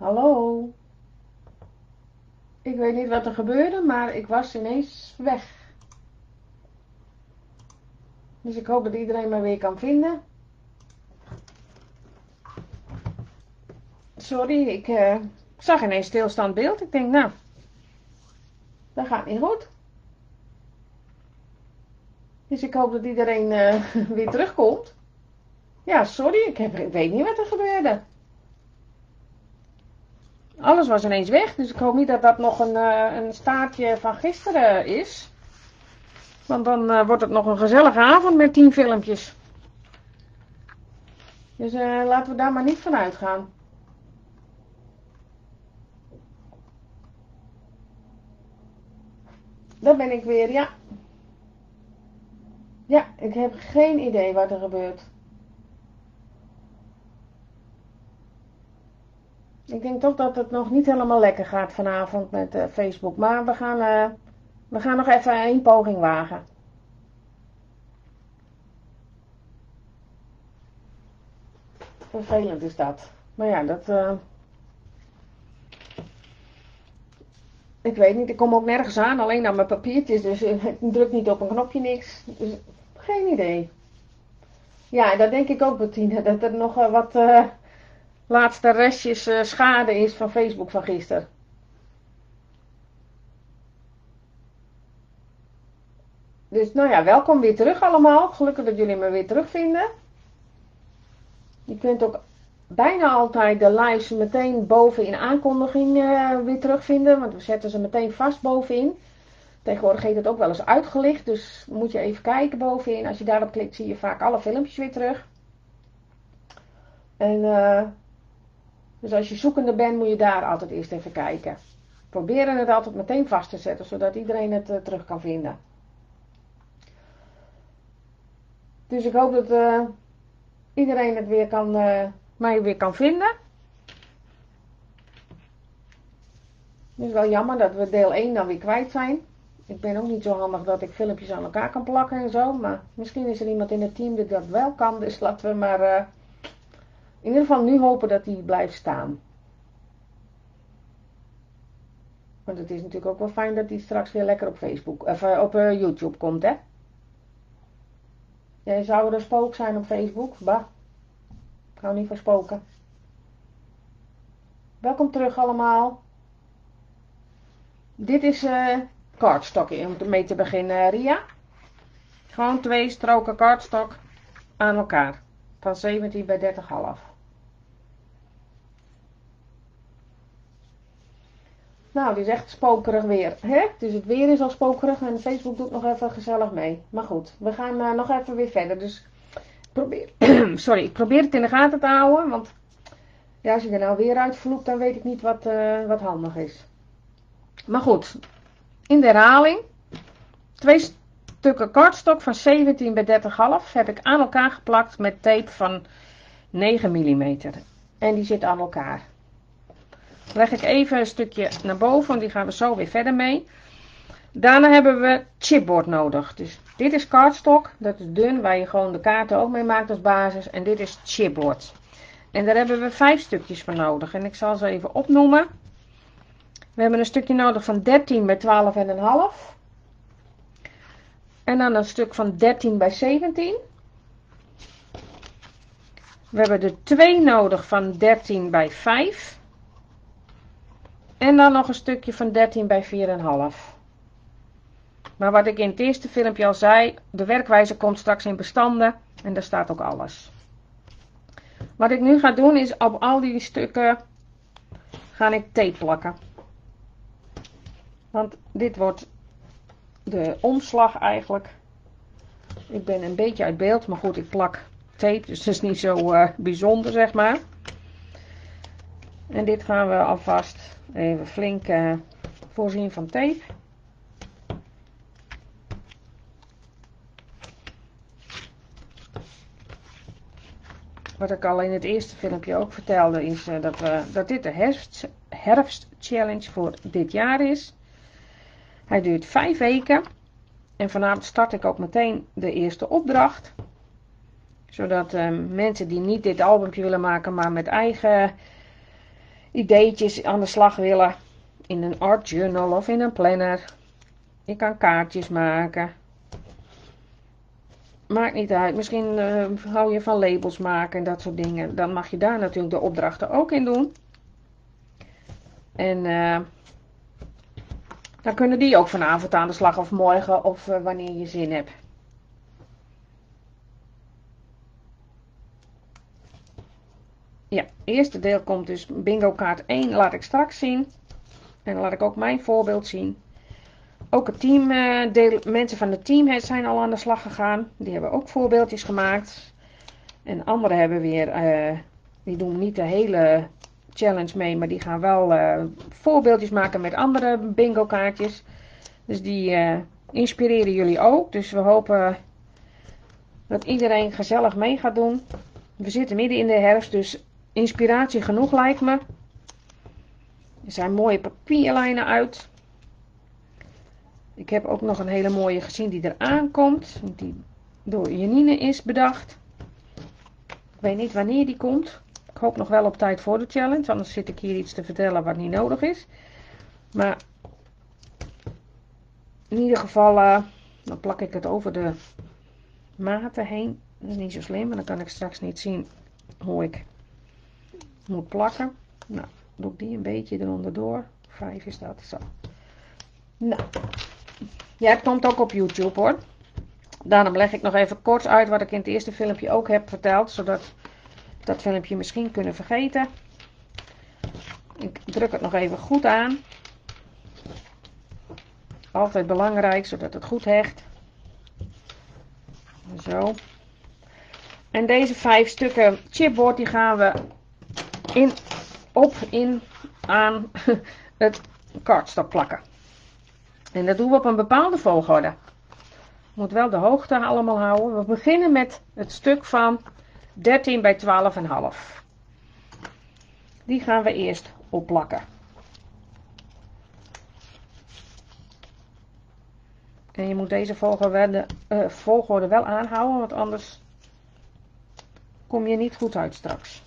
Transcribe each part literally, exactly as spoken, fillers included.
Hallo. Ik weet niet wat er gebeurde, maar ik was ineens weg. Dus ik hoop dat iedereen me weer kan vinden. Sorry, ik uh, zag ineens stilstaand beeld. Ik denk, nou, dat gaat niet goed. Dus ik hoop dat iedereen uh, weer terugkomt. Ja, sorry, ik, heb, ik weet niet wat er gebeurde. Alles was ineens weg, dus ik hoop niet dat dat nog een, uh, een staartje van gisteren is. Want dan uh, wordt het nog een gezellige avond met tien filmpjes. Dus uh, laten we daar maar niet van uitgaan. Daar ben ik weer, ja. Ja, ik heb geen idee wat er gebeurt. Ik denk toch dat het nog niet helemaal lekker gaat vanavond met uh, Facebook. Maar we gaan, uh, we gaan nog even één poging wagen. Vervelend is dat. Maar ja, dat... Uh... Ik weet niet, ik kom ook nergens aan. Alleen aan mijn papiertjes. Dus uh, ik druk niet op een knopje, niks. Dus geen idee. Ja, dat denk ik ook, Bettina. Dat er nog uh, wat... Uh... laatste restjes uh, schade is van Facebook van gisteren. Dus nou ja, welkom weer terug allemaal. Gelukkig dat jullie me weer terugvinden. Je kunt ook bijna altijd de lives meteen boven in aankondiging uh, weer terugvinden. Want we zetten ze meteen vast bovenin. Tegenwoordig heet het ook wel eens uitgelicht. Dus moet je even kijken bovenin. Als je daarop klikt zie je vaak alle filmpjes weer terug. En... Uh, Dus als je zoekende bent, moet je daar altijd eerst even kijken. Proberen het altijd meteen vast te zetten, zodat iedereen het uh, terug kan vinden. Dus ik hoop dat uh, iedereen het weer kan, uh, mij weer kan vinden. Het is wel jammer dat we deel één dan weer kwijt zijn. Ik ben ook niet zo handig dat ik filmpjes aan elkaar kan plakken en zo. Maar misschien is er iemand in het team die dat wel kan. Dus laten we maar... Uh, in ieder geval nu hopen dat die blijft staan. Want het is natuurlijk ook wel fijn dat die straks weer lekker op Facebook, of uh, op uh, YouTube komt, hè. Jij zou er een spook zijn op Facebook? Bah, ik hou niet van spoken. Welkom terug allemaal. Dit is uh, cardstock om mee te beginnen, Ria. Gewoon twee stroken cardstock aan elkaar. Van zeventien bij dertig komma vijf. Nou, die is echt spokerig weer. Hè? Dus het weer is al spokerig en Facebook doet nog even gezellig mee. Maar goed, we gaan uh, nog even weer verder. Dus probeer, sorry, ik probeer het in de gaten te houden. Want ja, als je er nou weer uitvloekt, dan weet ik niet wat, uh, wat handig is. Maar goed, in de herhaling. Twee stukken cardstock van zeventien bij dertig komma vijf heb ik aan elkaar geplakt met tape van negen millimeter. En die zit aan elkaar. Leg ik even een stukje naar boven, want die gaan we zo weer verder mee. Daarna hebben we chipboard nodig. Dus dit is cardstock, dat is dun, waar je gewoon de kaarten ook mee maakt als basis. En dit is chipboard. En daar hebben we vijf stukjes voor nodig. En ik zal ze even opnoemen. We hebben een stukje nodig van dertien bij twaalf komma vijf. En dan een stuk van dertien bij zeventien. We hebben er twee nodig van dertien bij vijf. En dan nog een stukje van dertien bij vier komma vijf. Maar wat ik in het eerste filmpje al zei, de werkwijze komt straks in bestanden. En daar staat ook alles. Wat ik nu ga doen is op al die stukken ga ik tape plakken. Want dit wordt de omslag eigenlijk. Ik ben een beetje uit beeld, maar goed, ik plak tape, dus dat is niet zo uh, bijzonder, zeg maar. En dit gaan we alvast even flink uh, voorzien van tape. Wat ik al in het eerste filmpje ook vertelde, is uh, dat, we, dat dit de herfst, herfstchallenge voor dit jaar is. Hij duurt vijf weken. En vanavond start ik ook meteen de eerste opdracht. Zodat uh, mensen die niet dit albumpje willen maken, maar met eigen ideetjes aan de slag willen. In een art journal of in een planner. Je kan kaartjes maken. Maakt niet uit. Misschien uh, hou je van labels maken en dat soort dingen. Dan mag je daar natuurlijk de opdrachten ook in doen. En uh, dan kunnen die ook vanavond aan de slag of morgen of uh, wanneer je zin hebt. Ja, het eerste deel komt dus bingo kaart één. Laat ik straks zien. En dan laat ik ook mijn voorbeeld zien. Ook het team, uh, deel, mensen van het team zijn al aan de slag gegaan. Die hebben ook voorbeeldjes gemaakt. En anderen hebben weer, uh, die doen niet de hele challenge mee, maar die gaan wel uh, voorbeeldjes maken met andere bingo kaartjes. Dus die uh, inspireren jullie ook. Dus we hopen dat iedereen gezellig mee gaat doen. We zitten midden in de herfst, dus inspiratie genoeg lijkt me. Er zijn mooie papierlijnen uit. Ik heb ook nog een hele mooie gezien die eraan komt. Die door Janine is bedacht. Ik weet niet wanneer die komt. Ik hoop nog wel op tijd voor de challenge. Anders zit ik hier iets te vertellen wat niet nodig is. Maar in ieder geval, uh, dan plak ik het over de maten heen. Dat is niet zo slim, maar dan kan ik straks niet zien hoe ik moet plakken. Nou, doe ik die een beetje eronder door. Vijf is dat, zo. Nou, ja, het komt ook op YouTube hoor. Daarom leg ik nog even kort uit wat ik in het eerste filmpje ook heb verteld. Zodat dat filmpje misschien kunnen vergeten. Ik druk het nog even goed aan. Altijd belangrijk, zodat het goed hecht. Zo. En deze vijf stukken chipboard die gaan we in, op, in, aan het cardstock plakken. En dat doen we op een bepaalde volgorde. Je moet wel de hoogte allemaal houden. We beginnen met het stuk van dertien bij twaalf komma vijf. Die gaan we eerst opplakken. En je moet deze volgorde, uh, volgorde wel aanhouden, want anders kom je niet goed uit straks.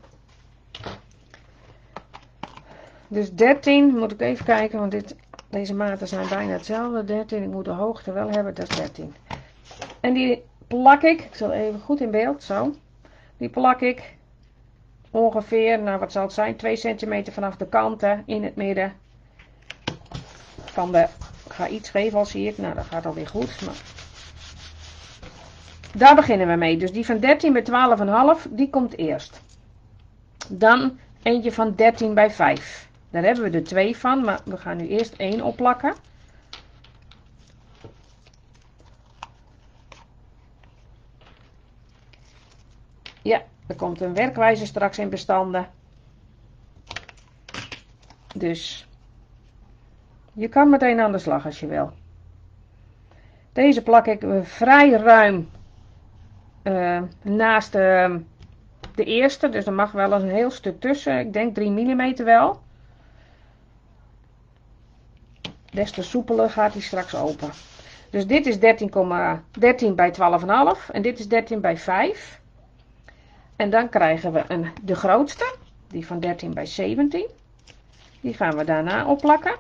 Dus dertien, moet ik even kijken, want dit, deze maten zijn bijna hetzelfde. dertien, ik moet de hoogte wel hebben, dat is dertien. En die plak ik, ik zal even goed in beeld, zo. Die plak ik ongeveer, nou wat zal het zijn, twee centimeter vanaf de kanten in het midden van de, ik ga iets geven al zie ik, nou dat gaat alweer goed. Maar daar beginnen we mee, dus die van dertien bij twaalf komma vijf, die komt eerst. Dan eentje van dertien bij vijf. Daar hebben we er twee van, maar we gaan nu eerst één opplakken. Ja, er komt een werkwijze straks in bestanden. Dus je kan meteen aan de slag als je wil. Deze plak ik vrij ruim uh, naast uh, de eerste. Dus er mag wel eens een heel stuk tussen. Ik denk drie millimeter wel. Des te soepeler gaat hij straks open. Dus dit is dertien bij twaalf komma vijf. En dit is dertien bij vijf. En dan krijgen we een, de grootste. Die van dertien bij zeventien. Die gaan we daarna opplakken.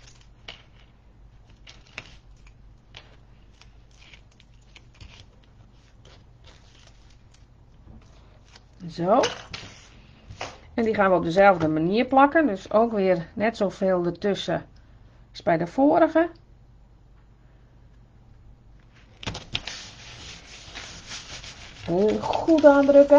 Zo. En die gaan we op dezelfde manier plakken. Dus ook weer net zoveel ertussen als bij de vorige. Heel goed aandrukken.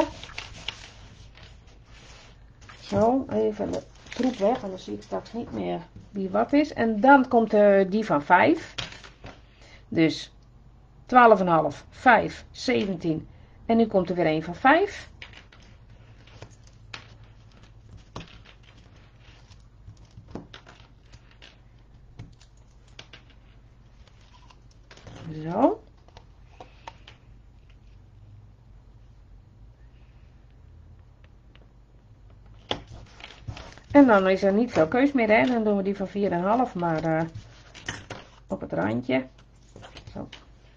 Zo, even de troep weg. En dan zie ik straks niet meer wie wat is. En dan komt uh, die van vijf. Dus twaalf komma vijf, vijf, zeventien. En nu komt er weer een van vijf. Zo. En dan is er niet veel keus meer, hè? Dan doen we die van vier komma vijf, maar uh, op het randje. Zo.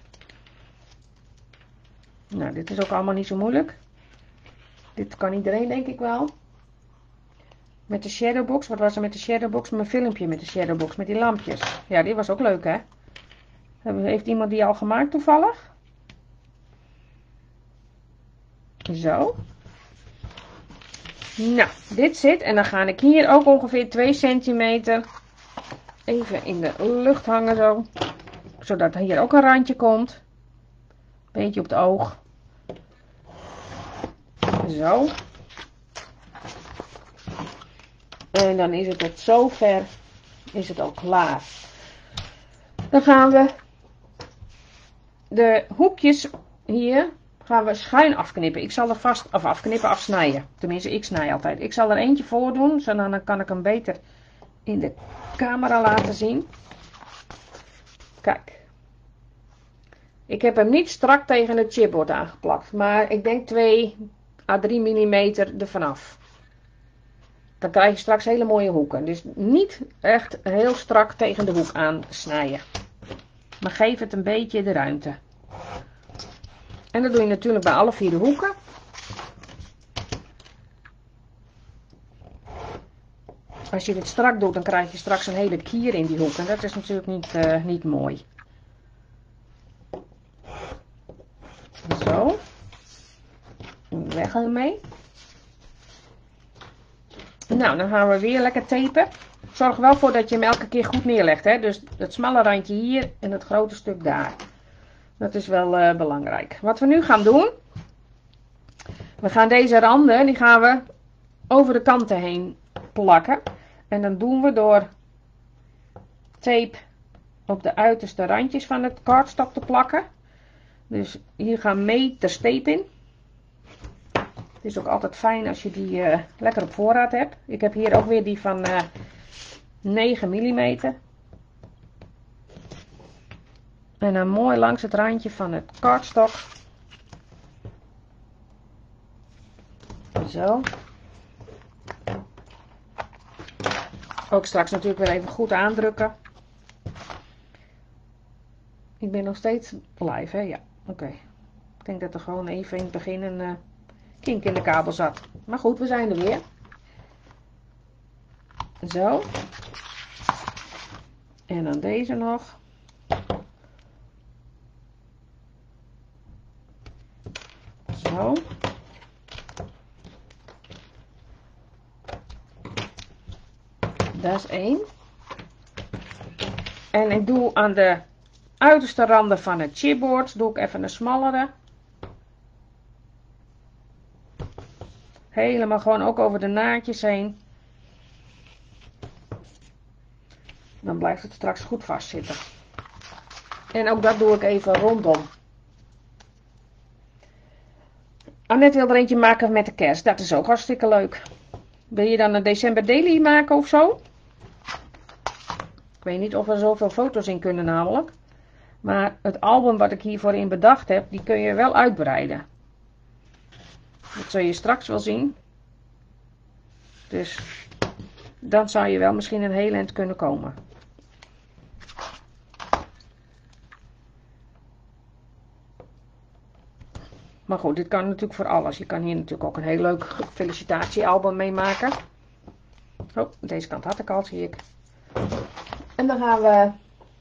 Nou, dit is ook allemaal niet zo moeilijk. Dit kan iedereen, denk ik wel. Met de shadowbox. Wat was er met de shadowbox? Mijn filmpje met de shadowbox. Met die lampjes. Ja, die was ook leuk, hè? Heeft iemand die al gemaakt toevallig? Zo. Nou, dit zit. En dan ga ik hier ook ongeveer twee centimeter even in de lucht hangen zo. Zodat hier ook een randje komt. Beetje op het oog. Zo. En dan is het tot zover. Is het al klaar. Dan gaan we de hoekjes hier gaan we schuin afknippen. Ik zal er vast of afknippen, afsnijden. Tenminste, ik snij altijd. Ik zal er eentje voor doen, zodat dan kan ik hem beter in de camera laten zien. Kijk. Ik heb hem niet strak tegen het chipboard aangeplakt, maar ik denk twee à drie millimeter ervan af. Dan krijg je straks hele mooie hoeken. Dus niet echt heel strak tegen de hoek aansnijden. Maar geef het een beetje de ruimte. En dat doe je natuurlijk bij alle vier de hoeken. Als je dit strak doet, dan krijg je straks een hele kier in die hoek. En dat is natuurlijk niet, uh, niet mooi. Zo. Weg ermee. Nou, dan gaan we weer lekker tapen. Zorg er wel voor dat je hem elke keer goed neerlegt. Hè? Dus het smalle randje hier en het grote stuk daar. Dat is wel uh, belangrijk. Wat we nu gaan doen. We gaan deze randen, die gaan we over de kanten heen plakken. En dan doen we door tape op de uiterste randjes van het cardstock te plakken. Dus hier gaan meters tape in. Het is ook altijd fijn als je die uh, lekker op voorraad hebt. Ik heb hier ook weer die van uh, negen millimeter. En dan mooi langs het randje van het cardstock. Zo. Ook straks natuurlijk weer even goed aandrukken. Ik ben nog steeds live, hè? Ja, oké. Okay. Ik denk dat er gewoon even in het begin een uh, kink in de kabel zat. Maar goed, we zijn er weer. Zo. En dan deze nog. Zo. Dat is één. En ik doe aan de uiterste randen van het chipboard, doe ik even een smallere. Helemaal gewoon ook over de naadjes heen. Dan blijft het straks goed vastzitten. En ook dat doe ik even rondom. Annette wil er eentje maken met de kerst. Dat is ook hartstikke leuk. Wil je dan een december daily maken of zo? Ik weet niet of er zoveel foto's in kunnen namelijk. Maar het album wat ik hiervoor in bedacht heb, die kun je wel uitbreiden. Dat zul je straks wel zien. Dus dan zou je wel misschien een heel eind kunnen komen. Maar goed, dit kan natuurlijk voor alles. Je kan hier natuurlijk ook een heel leuk felicitatiealbum mee maken. Oh, deze kant had ik al, zie ik. En dan gaan we...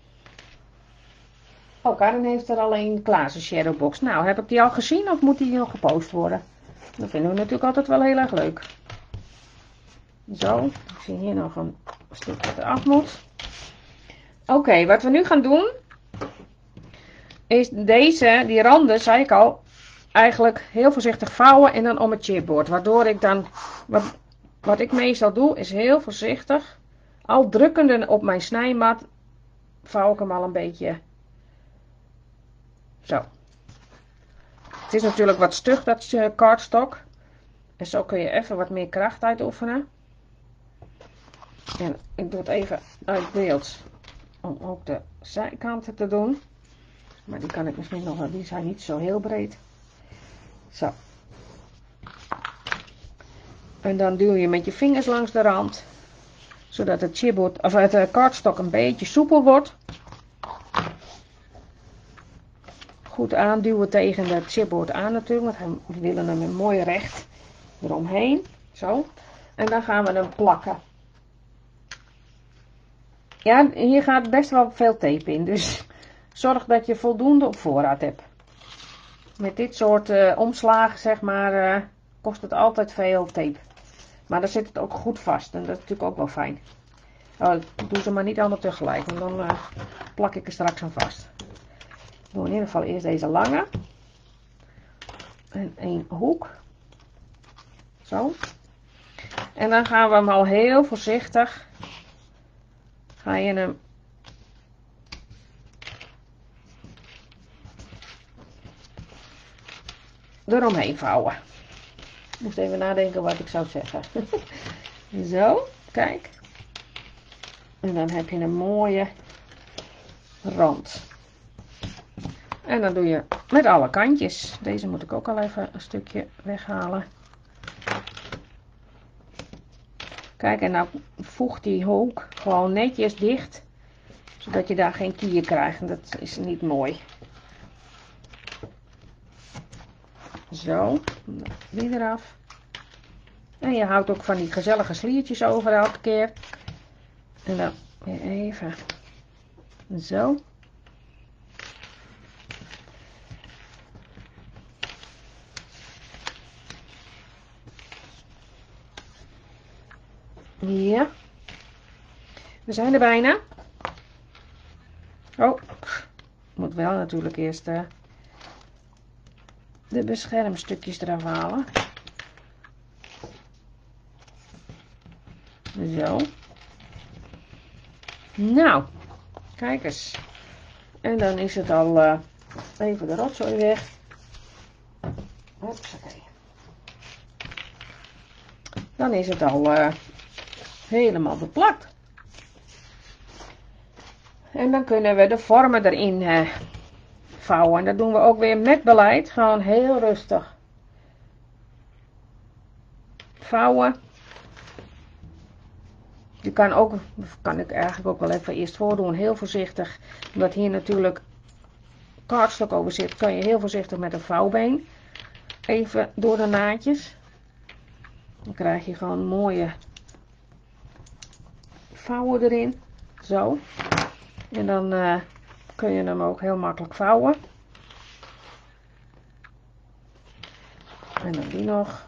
Oh, Karen heeft er alleen klaar, zijn shadowbox. Nou, heb ik die al gezien of moet die nog gepost worden? Dat vinden we natuurlijk altijd wel heel erg leuk. Zo, ik zie hier nog een stuk dat eraf moet. Oké, okay, wat we nu gaan doen... is deze, die randen, zei ik al... eigenlijk heel voorzichtig vouwen en dan om het chipboard. Waardoor ik dan... Wat, wat ik meestal doe, is heel voorzichtig... al drukkende op mijn snijmat... vouw ik hem al een beetje... Zo. Het is natuurlijk wat stug, dat cardstock. En zo kun je even wat meer kracht uitoefenen. En ik doe het even uit beeld. Om ook de zijkanten te doen. Maar die kan ik misschien nog wel. Die zijn niet zo heel breed. Zo. En dan duw je met je vingers langs de rand. Zodat het chipboard, of het cardstock een beetje soepel wordt. Goed aanduwen tegen het chipboard aan natuurlijk. Want we willen hem mooi recht eromheen. Zo. En dan gaan we hem plakken. Ja, hier gaat best wel veel tape in. Dus zorg dat je voldoende op voorraad hebt. Met dit soort uh, omslagen, zeg maar, uh, kost het altijd veel tape. Maar dan zit het ook goed vast. En dat is natuurlijk ook wel fijn. Oh, ik doe ze maar niet allemaal tegelijk. Want dan uh, plak ik er straks aan vast. Ik doe in ieder geval eerst deze lange. En één hoek. Zo. En dan gaan we hem al heel voorzichtig. Ga je hem eromheen vouwen. Ik moest even nadenken wat ik zou zeggen. Zo, kijk. En dan heb je een mooie rand. En dan doe je met alle kantjes. Deze moet ik ook al even een stukje weghalen. Kijk, en nou voeg die hoek gewoon netjes dicht. Zodat je daar geen kier krijgt. En dat is niet mooi. Zo, die eraf. En je houdt ook van die gezellige sliertjes over elke keer. En dan weer even zo. Ja. We zijn er bijna. Oh, moet wel natuurlijk eerst uh, de beschermstukjes eraf halen. Zo. Nou, kijk eens. En dan is het al uh, even de rotzooi weg. Hopsakee. Dan is het al uh, helemaal beplakt. En dan kunnen we de vormen erin uh, vouwen. En dat doen we ook weer met beleid. Gewoon heel rustig vouwen. Je kan ook, kan ik eigenlijk ook wel even eerst voordoen, heel voorzichtig. Omdat hier natuurlijk cardstock over zit, kan je heel voorzichtig met een vouwbeen even door de naadjes. Dan krijg je gewoon mooie vouwen erin. Zo. En dan uh, kun je hem ook heel makkelijk vouwen. En dan die nog.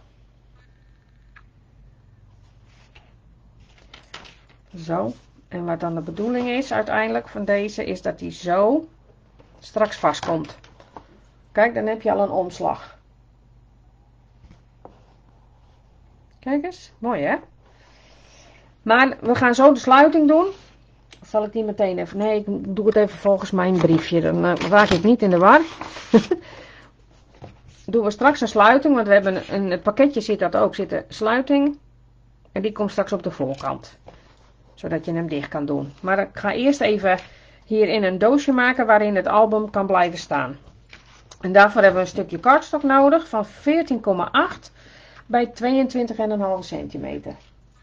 Zo. En wat dan de bedoeling is uiteindelijk van deze, is dat die zo straks vastkomt. Kijk, dan heb je al een omslag. Kijk eens, mooi hè? Maar we gaan zo de sluiting doen. Of zal ik die meteen even? Nee, ik doe het even volgens mijn briefje. Dan uh, raak ik niet in de war. Doen we straks een sluiting, want we hebben in het pakketje zit dat ook, zit een sluiting. En die komt straks op de voorkant. Zodat je hem dicht kan doen. Maar ik ga eerst even hierin een doosje maken waarin het album kan blijven staan. En daarvoor hebben we een stukje cardstock nodig van veertien komma acht bij tweeëntwintig komma vijf centimeter.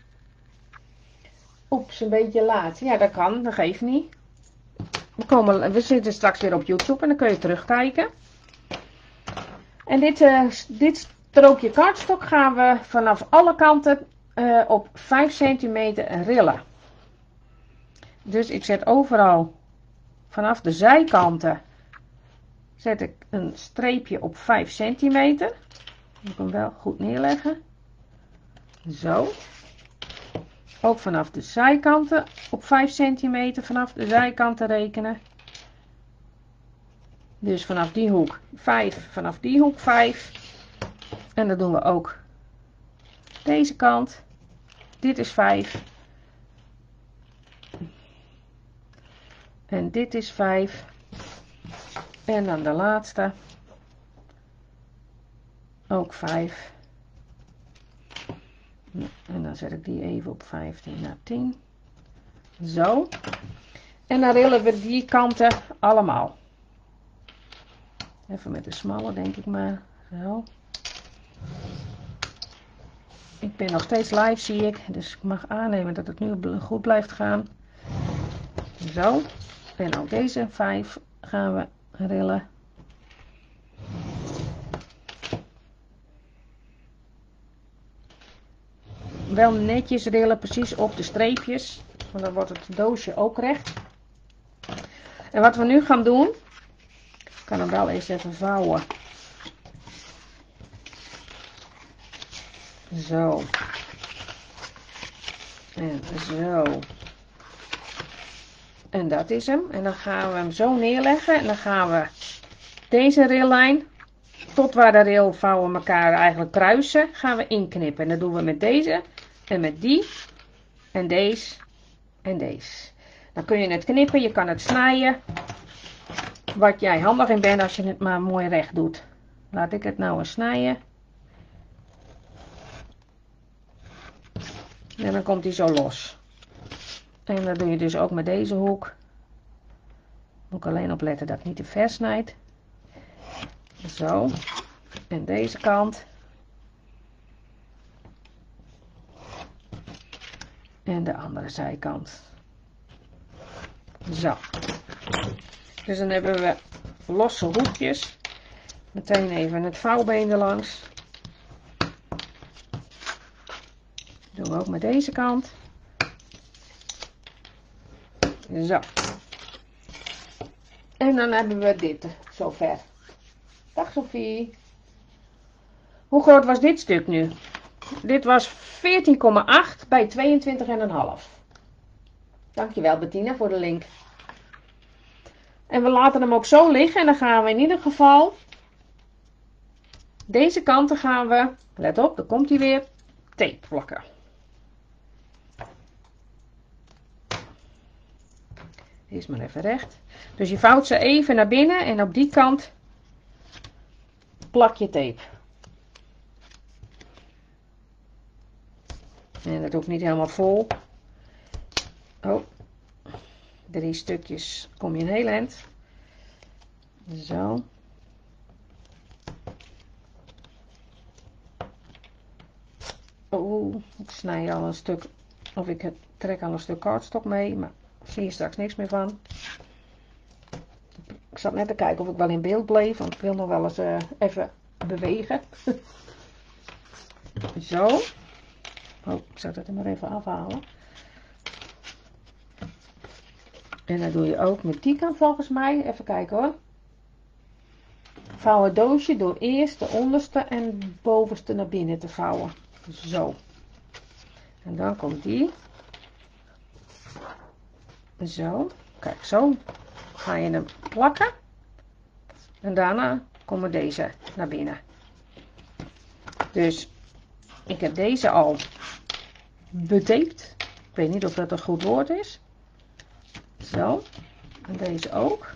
Oeps, een beetje laat. Ja, dat kan, dat geeft niet. We, komen, we zitten straks weer op YouTube en dan kun je terugkijken. En dit, uh, dit strookje cardstock gaan we vanaf alle kanten uh, op vijf centimeter rillen. Dus ik zet overal vanaf de zijkanten zet ik een streepje op vijf centimeter. Moet ik hem wel goed neerleggen. Zo. Ook vanaf de zijkanten op vijf centimeter vanaf de zijkanten rekenen. Dus vanaf die hoek vijf, vanaf die hoek vijf. En dat doen we ook deze kant. Dit is vijf. En dit is vijf. En dan de laatste. Ook vijf. En dan zet ik die even op vijftien naar tien. Zo. En dan rillen we die kanten allemaal. Even met de smalle denk ik maar. Zo. Ik ben nog steeds live zie ik. Dus ik mag aannemen dat het nu goed blijft gaan. Zo. En ook deze vijf gaan we rillen. wel netjes rillen, precies op de streepjes. Want dan wordt het doosje ook recht. En wat we nu gaan doen, ik kan hem wel eens even vouwen. Zo. En zo. En dat is hem. En dan gaan we hem zo neerleggen. En dan gaan we deze raillijn, tot waar de railvouwen elkaar eigenlijk kruisen, gaan we inknippen. En dat doen we met deze en met die en deze en deze. Dan kun je het knippen, je kan het snijden. Wat jij handig in bent als je het maar mooi recht doet. Laat ik het nou eens snijden. En dan komt hij zo los. En dat doe je dus ook met deze hoek. Moet ik alleen opletten dat het niet te ver snijdt. Zo. En deze kant. En de andere zijkant. Zo. Dus dan hebben we losse hoekjes. Meteen even het vouwbeen erlangs. Doen we ook met deze kant. Zo. En dan hebben we dit zover. Dag Sophie. Hoe groot was dit stuk nu? Dit was veertien komma acht bij tweeëntwintig komma vijf. Dankjewel Bettina voor de link. En we laten hem ook zo liggen. En dan gaan we in ieder geval deze kanten gaan we, let op, dan komt hij weer, tape plakken. Die is maar even recht. Dus je vouwt ze even naar binnen en op die kant plak je tape. En dat hoeft niet helemaal vol. Oh, drie stukjes kom je een heel eind. Zo. Oh, ik snij al een stuk, of ik trek al een stuk kartstok mee, maar zie je straks niks meer van. Ik zat net te kijken of ik wel in beeld bleef, want ik wil nog wel eens uh, even bewegen. Zo. Oh, ik zou dat er maar even afhalen. En dat doe je ook met die kant volgens mij. Even kijken hoor. Vouw het doosje door eerst de onderste en bovenste naar binnen te vouwen. Zo. En dan komt die. Zo. Kijk, zo ga je hem plakken. En daarna komen deze naar binnen. Dus ik heb deze al betaped. Ik weet niet of dat een goed woord is. Zo. En deze ook.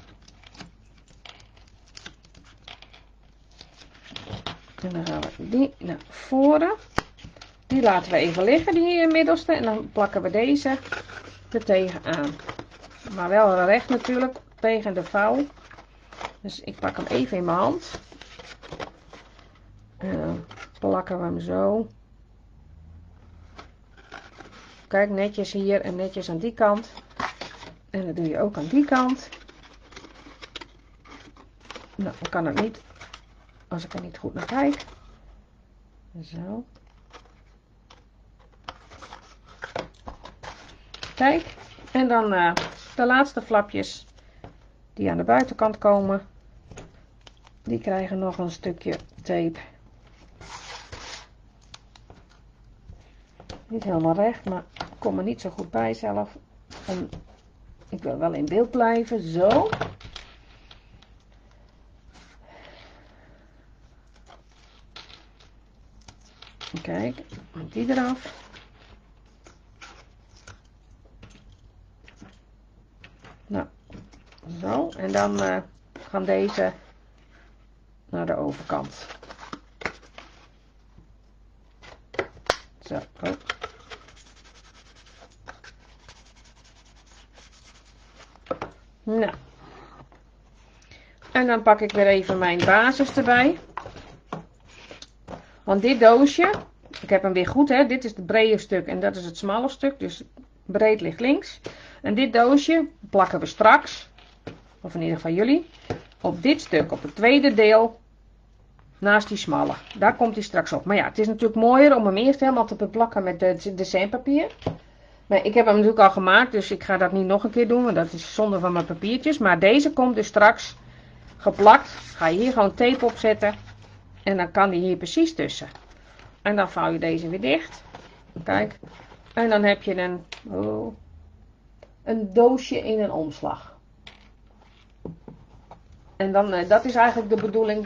En dan gaan we die naar voren. Die laten we even liggen, die middelste. En dan plakken we deze er tegenaan. Maar wel recht natuurlijk, tegen de vouw. Dus ik pak hem even in mijn hand. En dan plakken we hem zo. Kijk, netjes hier en netjes aan die kant. En dat doe je ook aan die kant. Nou, dan kan het niet als ik er niet goed naar kijk. Zo. Kijk. En dan uh, de laatste flapjes die aan de buitenkant komen. Die krijgen nog een stukje tape. Niet helemaal recht, maar ik kom er niet zo goed bij zelf. En ik wil wel in beeld blijven. Zo. Kijk, die eraf. Nou, zo. En dan uh, gaan deze naar de overkant. Zo. Oh. Nou. En dan pak ik weer even mijn basis erbij. Want dit doosje, ik heb hem weer goed, hè. Dit is het brede stuk en dat is het smalle stuk. Dus breed ligt links. En dit doosje plakken we straks, of in ieder geval jullie, op dit stuk, op het tweede deel Naast die smalle. Daar komt hij straks op. Maar ja, het is natuurlijk mooier om hem eerst helemaal te beplakken met de designpapier. Maar ik heb hem natuurlijk al gemaakt, dus ik ga dat niet nog een keer doen, want dat is zonde van mijn papiertjes. Maar deze komt dus straks geplakt. Ga je hier gewoon tape op zetten. En dan kan die hier precies tussen. En dan vouw je deze weer dicht. Kijk. En dan heb je een, oh, een doosje in een omslag. En dan, eh, dat is eigenlijk de bedoeling.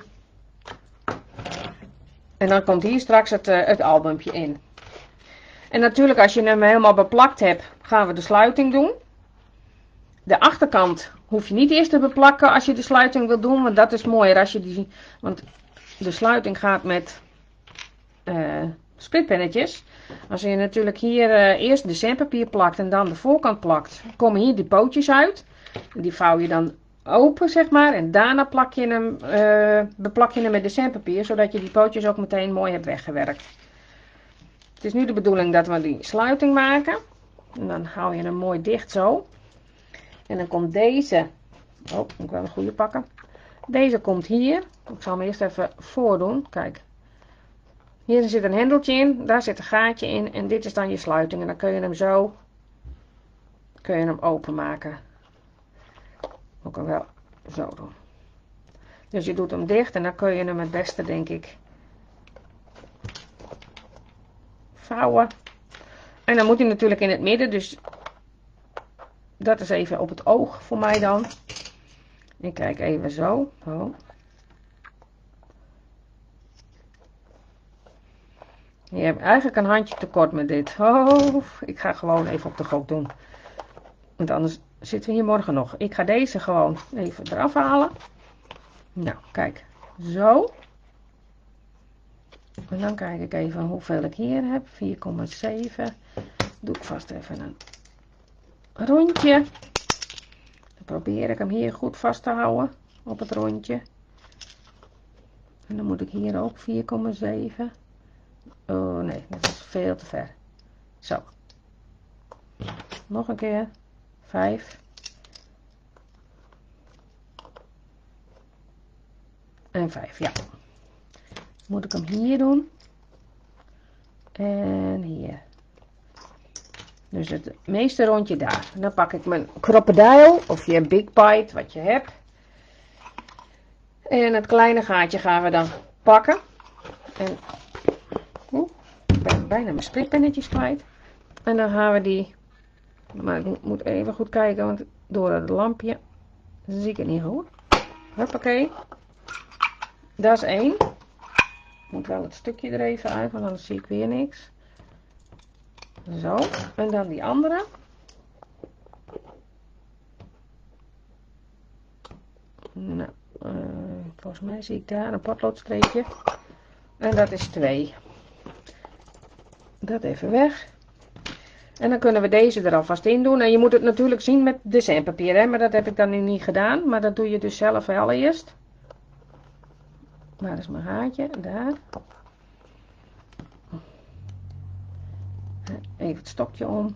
En dan komt hier straks het, uh, het albumpje in. En natuurlijk als je hem helemaal beplakt hebt, gaan we de sluiting doen. De achterkant hoef je niet eerst te beplakken als je de sluiting wil doen. Want dat is mooier als je die... Want de sluiting gaat met uh, splitpennetjes. Als je natuurlijk hier uh, eerst de sandpapier plakt en dan de voorkant plakt, komen hier die pootjes uit. Die vouw je dan open, zeg maar. En daarna plak je hem, uh, beplak je hem met de sandpapier, zodat je die pootjes ook meteen mooi hebt weggewerkt. Het is nu de bedoeling dat we die sluiting maken. En dan hou je hem mooi dicht zo. En dan komt deze. Oh, moet ik wel een goede pakken. Deze komt hier. Ik zal hem eerst even voordoen. Kijk. Hier zit een hendeltje in. Daar zit een gaatje in. En dit is dan je sluiting. En dan kun je hem zo. Kun je hem openmaken. Ook al wel zo doen. Dus je doet hem dicht. En dan kun je hem het beste, denk ik, vouwen. En dan moet hij natuurlijk in het midden. Dus dat is even op het oog voor mij dan. Ik kijk even zo. Oh. Je hebt eigenlijk een handje tekort met dit. Oh, ik ga gewoon even op de gok doen. Want anders zitten we hier morgen nog. Ik ga deze gewoon even eraf halen. Nou, kijk. Zo. En dan kijk ik even hoeveel ik hier heb. vier komma zeven. Doe ik vast even een rondje. Dan probeer ik hem hier goed vast te houden. Op het rondje. En dan moet ik hier ook vier komma zeven. Oh nee, dat is veel te ver. Zo. Nog een keer. vijf. En vijf, ja. Moet ik hem hier doen. En hier. Dus het meeste rondje daar. En dan pak ik mijn krokodil of je Big Bite, wat je hebt. En het kleine gaatje gaan we dan pakken. En oeh, ik ben bijna mijn splitpennetjes kwijt. En dan gaan we die. Maar ik moet even goed kijken, want door het lampje zie ik het niet goed. Hoppakee. Dat is één. Ik moet wel het stukje er even uit, want anders zie ik weer niks. Zo. En dan die andere. Nou, uh, volgens mij zie ik daar een potloodstreepje. En dat is twee. Dat even weg. En dan kunnen we deze er alvast in doen. En je moet het natuurlijk zien met designpapier, hè? Maar dat heb ik dan nu niet gedaan. Maar dat doe je dus zelf wel eerst. Waar is mijn haartje? Daar. Even het stokje om.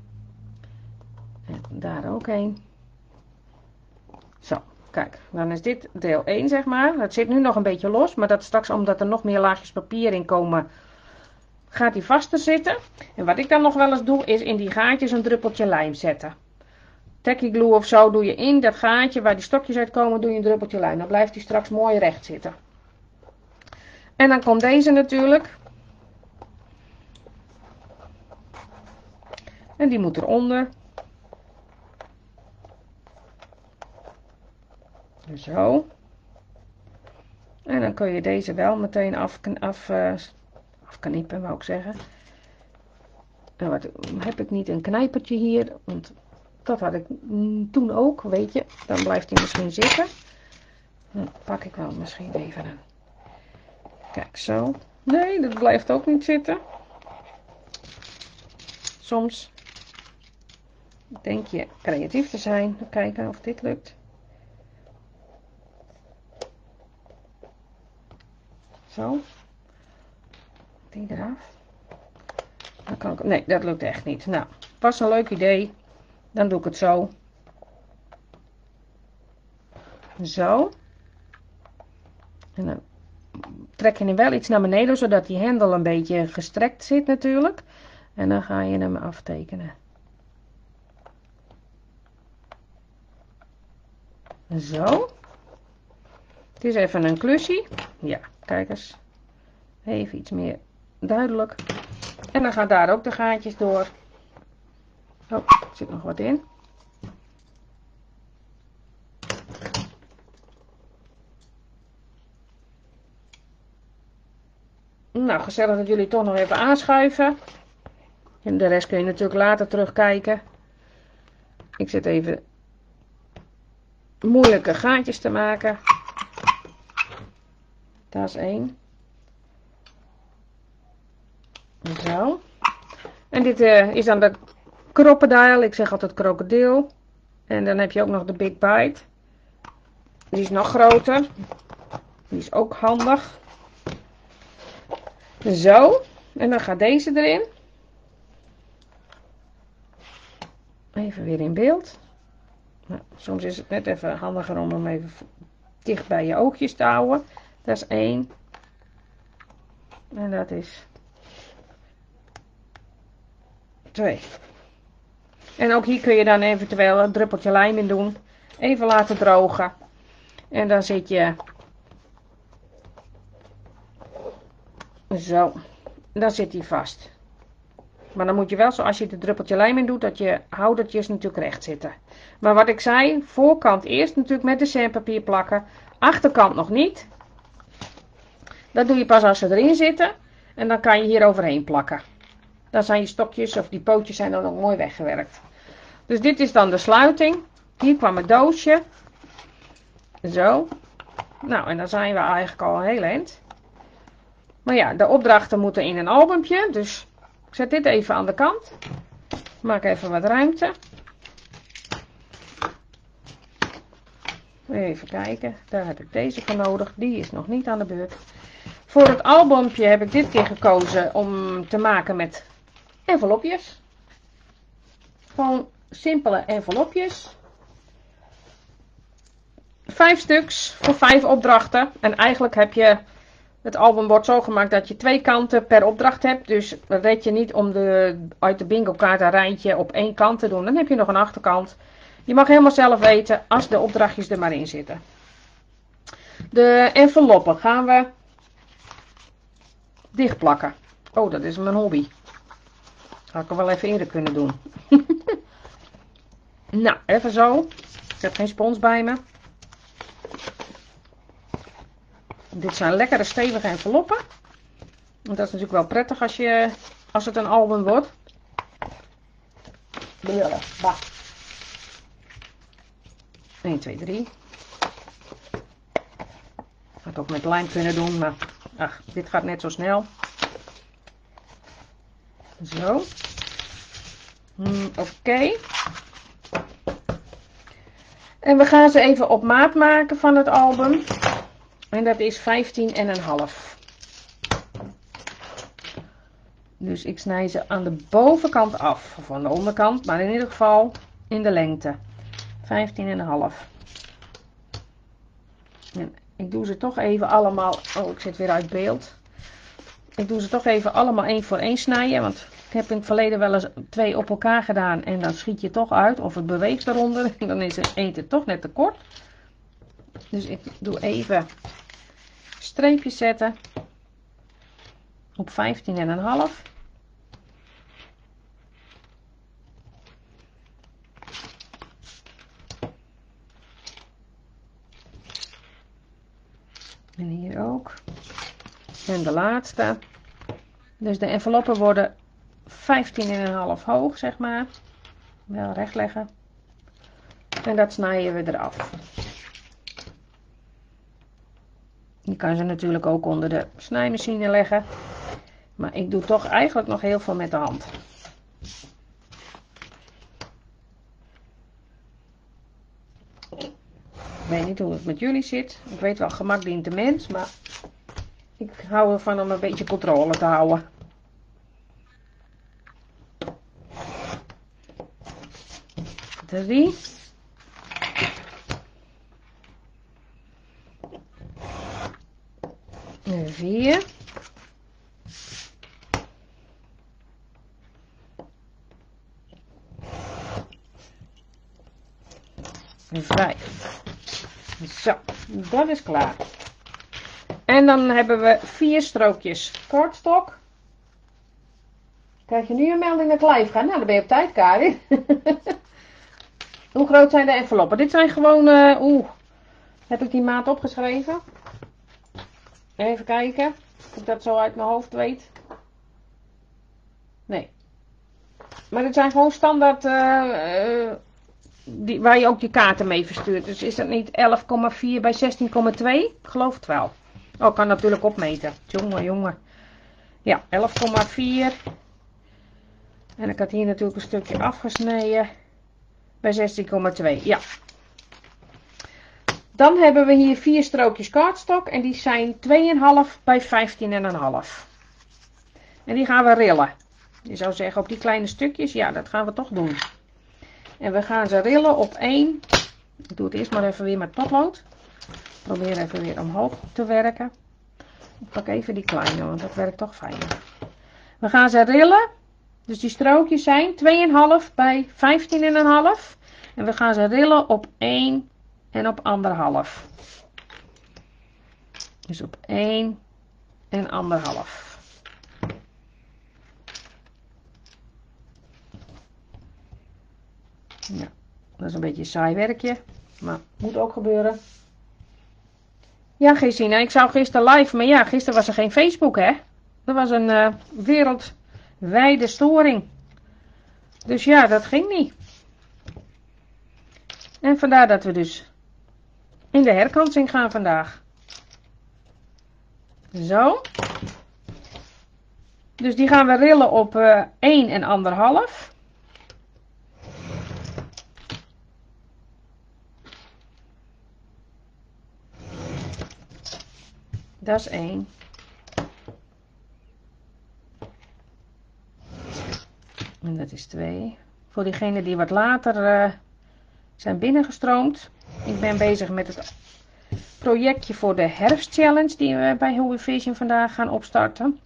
En daar ook heen. Zo, kijk. Dan is dit deel één, zeg maar. Het zit nu nog een beetje los. Maar dat straks, omdat er nog meer laagjes papier in komen, gaat die vaster zitten. En wat ik dan nog wel eens doe, is in die gaatjes een druppeltje lijm zetten. Tacky glue of zo doe je in dat gaatje waar die stokjes uitkomen, doe je een druppeltje lijm. Dan blijft die straks mooi recht zitten. En dan komt deze natuurlijk. En die moet eronder. Zo. En dan kun je deze wel meteen af, af, uh, afknippen, wou ik zeggen. En wat heb ik niet een knijpertje hier, want dat had ik toen ook, weet je. Dan blijft hij misschien zitten. Dan pak ik wel misschien even een. Kijk, zo. Nee, dat blijft ook niet zitten. Soms denk je creatief te zijn. Kijken of dit lukt. Zo. Die eraf. Dan kan ik, nee, dat lukt echt niet. Nou, was een leuk idee. Dan doe ik het zo. Zo. En dan trek je hem wel iets naar beneden, zodat die hendel een beetje gestrekt zit natuurlijk. En dan ga je hem aftekenen. Zo. Het is even een klusje. Ja, kijk eens. Even iets meer duidelijk. En dan gaan daar ook de gaatjes door. Oh, er zit nog wat in. Nou, gezellig dat jullie toch nog even aanschuiven. En de rest kun je natuurlijk later terugkijken. Ik zit even moeilijke gaatjes te maken. Daar is één. Zo. En dit uh, is dan de crocodile. Ik zeg altijd krokodil. En dan heb je ook nog de Big Bite. Die is nog groter. Die is ook handig. Zo. En dan gaat deze erin. Even weer in beeld. Nou, soms is het net even handiger om hem even dicht bij je oogjes te houden. Dat is één. En dat is twee. En ook hier kun je dan eventueel een druppeltje lijm in doen. Even laten drogen. En dan zit je zo. Dan zit hij vast. Maar dan moet je wel, zoals je het druppeltje lijm in doet, dat je houdertjes natuurlijk recht zitten. Maar wat ik zei, voorkant eerst natuurlijk met de sandpapier plakken. Achterkant nog niet. Dat doe je pas als ze erin zitten. En dan kan je hier overheen plakken. Dan zijn je stokjes of die pootjes zijn dan ook mooi weggewerkt. Dus dit is dan de sluiting. Hier kwam het doosje. Zo. Nou, en dan zijn we eigenlijk al een heel eind. Maar ja, de opdrachten moeten in een albumpje. Dus ik zet dit even aan de kant. Maak even wat ruimte. Even kijken. Daar heb ik deze voor nodig. Die is nog niet aan de beurt. Voor het albumpje heb ik dit keer gekozen om te maken met envelopjes. Gewoon simpele envelopjes. Vijf stuks voor vijf opdrachten. En eigenlijk heb je het albumbord zo gemaakt dat je twee kanten per opdracht hebt. Dus red je niet om de, uit de bingo kaart een rijtje op één kant te doen. Dan heb je nog een achterkant. Je mag helemaal zelf weten als de opdrachtjes er maar in zitten. De enveloppen gaan we dicht plakken. Oh, dat is mijn hobby. Had ik er wel even eerder kunnen doen. Nou, even zo. Ik heb geen spons bij me. Dit zijn lekkere stevige enveloppen. Dat is natuurlijk wel prettig als, je, als het een album wordt. Billen. Bah. één, twee, drie. Had ik ook met lijm kunnen doen, maar ach, dit gaat net zo snel. Zo. Hmm, Oké. Okay. En we gaan ze even op maat maken van het album. En dat is vijftien en een half. Dus ik snij ze aan de bovenkant af. Of aan de onderkant, maar in ieder geval in de lengte. vijftien en een half. En ik doe ze toch even allemaal. Oh, ik zit weer uit beeld. Ik doe ze toch even allemaal één voor één snijden. Want ik heb in het verleden wel eens twee op elkaar gedaan. En dan schiet je toch uit. Of het beweegt eronder. En dan is het eentje toch net te kort. Dus ik doe even streepjes zetten. Op vijftien en een half. En hier ook. En de laatste. Dus de enveloppen worden vijftien en een half hoog, zeg maar. Wel recht leggen. En dat snijden we eraf. Je kan ze natuurlijk ook onder de snijmachine leggen. Maar ik doe toch eigenlijk nog heel veel met de hand. Ik weet niet hoe het met jullie zit. Ik weet wel, gemak dient de mens. Maar ik hou ervan om een beetje controle te houden. Drie. En vier. En vijf. Zo, dat is klaar. En dan hebben we vier strookjes cardstock. Krijg je nu een melding dat ik live ga? Nou, dan ben je op tijd, Karin. Hoe groot zijn de enveloppen? Dit zijn gewoon, uh, oeh, heb ik die maat opgeschreven? Even kijken, of ik dat zo uit mijn hoofd weet. Nee. Maar dit zijn gewoon standaard, uh, uh, die, waar je ook je kaarten mee verstuurt. Dus is dat niet elf komma vier bij zestien komma twee? Ik geloof het wel. Oh, ik kan natuurlijk opmeten. Jongen, jongen. Ja, elf komma vier. En ik had hier natuurlijk een stukje afgesneden. Bij zestien komma twee. Ja. Dan hebben we hier vier strookjes cardstock. En die zijn twee komma vijf bij vijftien komma vijf. En die gaan we rillen. Je zou zeggen op die kleine stukjes. Ja, dat gaan we toch doen. En we gaan ze rillen op één. Ik doe het eerst maar even weer met potlood. Probeer even weer omhoog te werken. Ik pak even die kleine, want dat werkt toch fijn. We gaan ze rillen. Dus die strookjes zijn twee komma vijf bij vijftien komma vijf. En we gaan ze rillen op één en op anderhalf. Dus op één en anderhalf. Ja, dat is een beetje een saai werkje. Maar moet ook gebeuren. Ja, Gesine, ik zou gisteren live, maar ja, gisteren was er geen Facebook, hè. Dat was een uh, wereldwijde storing. Dus ja, dat ging niet. En vandaar dat we dus in de herkansing gaan vandaag. Zo. Dus die gaan we rillen op uh, één en anderhalf. Dat is één. En dat is twee. Voor diegenen die wat later uh, zijn binnengestroomd. Ik ben bezig met het projectje voor de herfstchallenge die we bij Huey Vision vandaag gaan opstarten.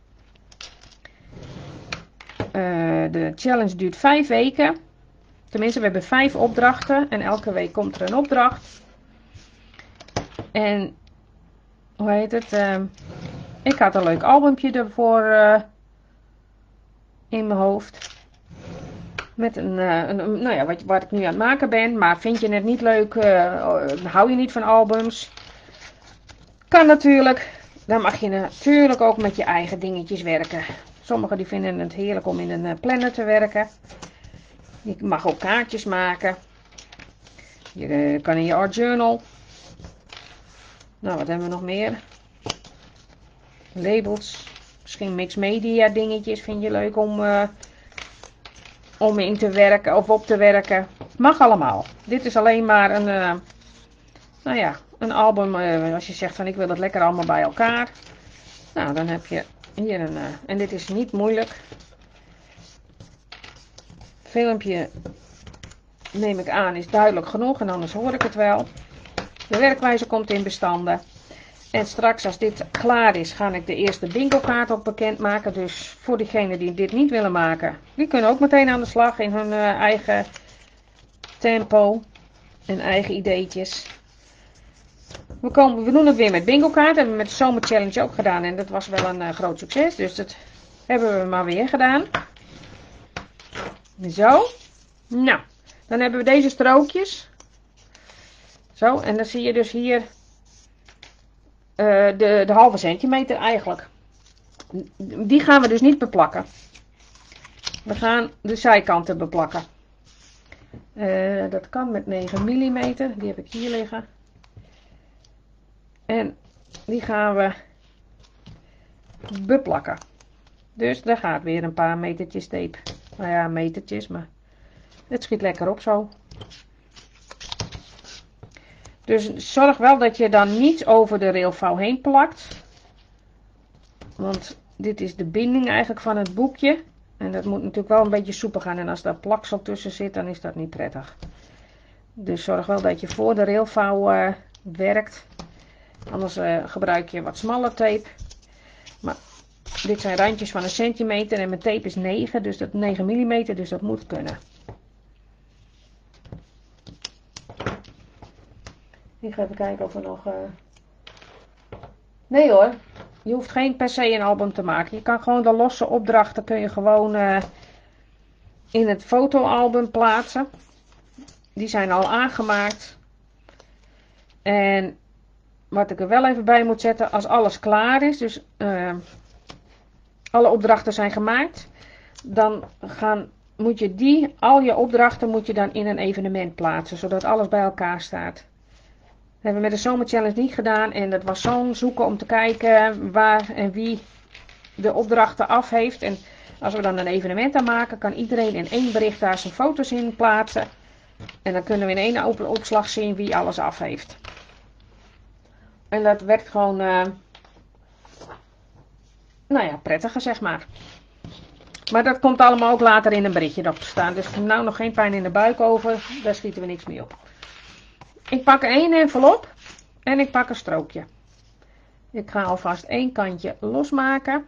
Uh, de challenge duurt vijf weken. Tenminste, we hebben vijf opdrachten en elke week komt er een opdracht. En hoe heet het? Uh, ik had een leuk albumpje ervoor uh, in mijn hoofd. Met een, uh, een, een nou ja, wat, wat ik nu aan het maken ben. Maar vind je het niet leuk? Uh, hou je niet van albums? Kan natuurlijk. Dan mag je natuurlijk ook met je eigen dingetjes werken. Sommigen die vinden het heerlijk om in een planner te werken. Je mag ook kaartjes maken. Je uh, kan in je art journal. Nou, wat hebben we nog meer? Labels. Misschien mixed media dingetjes vind je leuk om, uh, om in te werken of op te werken. Mag allemaal. Dit is alleen maar een, uh, nou ja, een album. Uh, als je zegt van ik wil het lekker allemaal bij elkaar. Nou, dan heb je hier een, uh, en dit is niet moeilijk. Filmpje neem ik aan is duidelijk genoeg en anders hoor ik het wel. De werkwijze komt in bestanden. En straks als dit klaar is, ga ik de eerste bingo kaart ook bekendmaken. Dus voor diegenen die dit niet willen maken, die kunnen ook meteen aan de slag in hun uh, eigen tempo en eigen ideetjes. We, komen, we doen het weer met bingo kaart. Dat hebben we met de zomer challenge ook gedaan en dat was wel een uh, groot succes. Dus dat hebben we maar weer gedaan. Zo. Nou, dan hebben we deze strookjes. Zo, en dan zie je dus hier uh, de, de halve centimeter eigenlijk. Die gaan we dus niet beplakken. We gaan de zijkanten beplakken. Uh, dat kan met negen millimeter. Die heb ik hier liggen. En die gaan we beplakken. Dus daar gaat weer een paar metertjes tape. Nou ja, metertjes, maar het schiet lekker op zo. Dus zorg wel dat je dan niet over de railvouw heen plakt. Want dit is de binding eigenlijk van het boekje. En dat moet natuurlijk wel een beetje soepel gaan. En als daar plaksel tussen zit, dan is dat niet prettig. Dus zorg wel dat je voor de railvouw uh, werkt. Anders uh, gebruik je wat smaller tape. Dit zijn randjes van een centimeter en mijn tape is negen, dus dat negen millimeter, dus dat moet kunnen. Ik ga even kijken of er nog... Uh... Nee hoor, je hoeft geen per se een album te maken. Je kan gewoon de losse opdrachten kun je gewoon uh, in het fotoalbum plaatsen. Die zijn al aangemaakt. En wat ik er wel even bij moet zetten, als alles klaar is, dus uh, alle opdrachten zijn gemaakt, dan gaan, moet je die, al je opdrachten moet je dan in een evenement plaatsen, zodat alles bij elkaar staat. Dat hebben we met de zomerchallenge niet gedaan en dat was zo'n zoeken om te kijken waar en wie de opdrachten af heeft. En als we dan een evenement aan maken, kan iedereen in één bericht daar zijn foto's in plaatsen. En dan kunnen we in één open opslag zien wie alles af heeft. En dat werkt gewoon, uh, nou ja, prettiger zeg maar. Maar dat komt allemaal ook later in een berichtje op te staan. Dus ik heb nou nog geen pijn in de buik over. Daar schieten we niks mee op. Ik pak één envelop en ik pak een strookje. Ik ga alvast één kantje losmaken.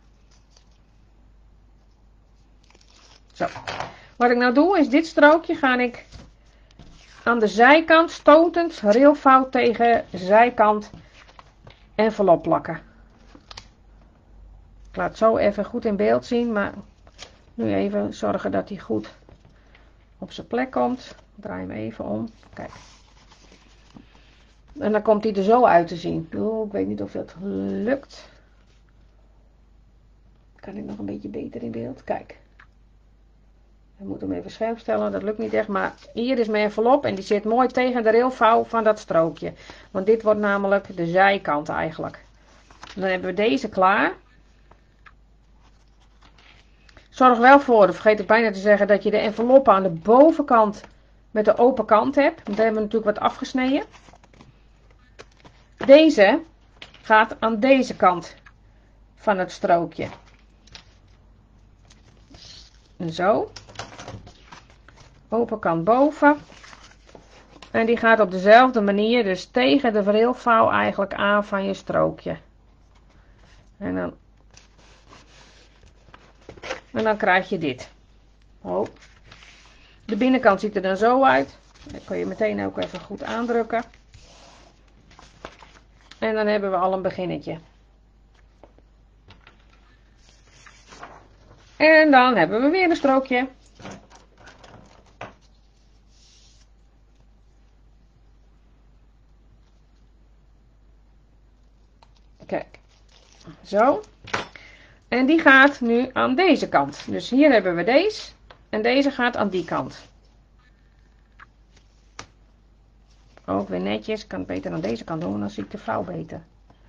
Zo. Wat ik nou doe is dit strookje ga ik aan de zijkant stotend railvouw tegen zijkant envelop plakken. Ik laat het zo even goed in beeld zien, maar nu even zorgen dat hij goed op zijn plek komt. Draai hem even om. Kijk. En dan komt hij er zo uit te zien. Oh, ik weet niet of dat lukt. Kan ik nog een beetje beter in beeld? Kijk. Ik moet hem even scherp stellen, dat lukt niet echt. Maar hier is mijn envelop en die zit mooi tegen de railvouw van dat strookje. Want dit wordt namelijk de zijkant eigenlijk. Dan hebben we deze klaar. Zorg wel voor, dat vergeet ik bijna te zeggen, dat je de enveloppen aan de bovenkant met de open kant hebt. Want daar hebben we natuurlijk wat afgesneden. Deze gaat aan deze kant van het strookje. En zo. Open kant boven. En die gaat op dezelfde manier, dus tegen de railvouw eigenlijk aan van je strookje. En dan, en dan krijg je dit. Oh. De binnenkant ziet er dan zo uit. Dat kun je meteen ook even goed aandrukken. En dan hebben we al een beginnetje. En dan hebben we weer een strookje. Kijk. Zo. En die gaat nu aan deze kant. Dus hier hebben we deze. En deze gaat aan die kant. Ook weer netjes. Ik kan het beter aan deze kant doen, dan zie ik de vouw beter.